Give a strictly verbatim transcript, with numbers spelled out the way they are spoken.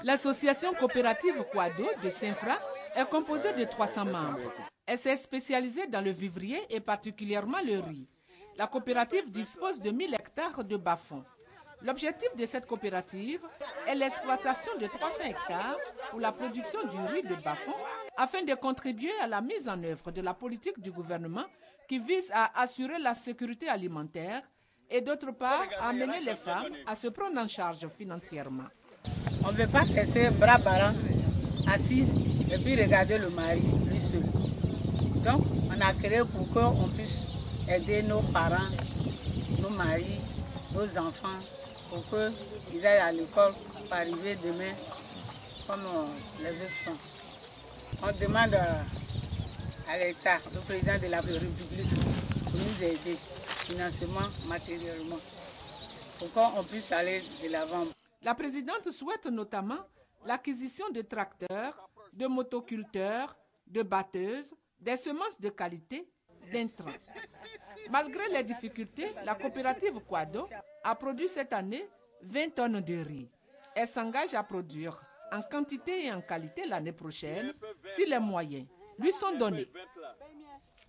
L'association coopérative Kwado de Saint-Fra est composée de trois cents membres. Elle s'est spécialisée dans le vivrier et particulièrement le riz. La coopérative dispose de mille hectares de bas-fonds. L'objectif de cette coopérative est l'exploitation de trois cents hectares pour la production du riz de bas-fonds afin de contribuer à la mise en œuvre de la politique du gouvernement qui vise à assurer la sécurité alimentaire et d'autre part à amener les femmes à se prendre en charge financièrement. On ne veut pas rester bras ballants, assis et puis regarder le mari, lui seul. Donc on a créé pour qu'on puisse aider nos parents, nos maris, nos enfants, pour qu'ils aillent à l'école pour arriver demain comme les autres sont. On demande à l'État, le président de la République, de nous aider financièrement, matériellement, pour qu'on puisse aller de l'avant. La présidente souhaite notamment l'acquisition de tracteurs, de motoculteurs, de batteuses, des semences de qualité, d'intrants. Malgré les difficultés, la coopérative Kwado a produit cette année vingt tonnes de riz. Elle s'engage à produire en quantité et en qualité l'année prochaine si les moyens lui sont donnés.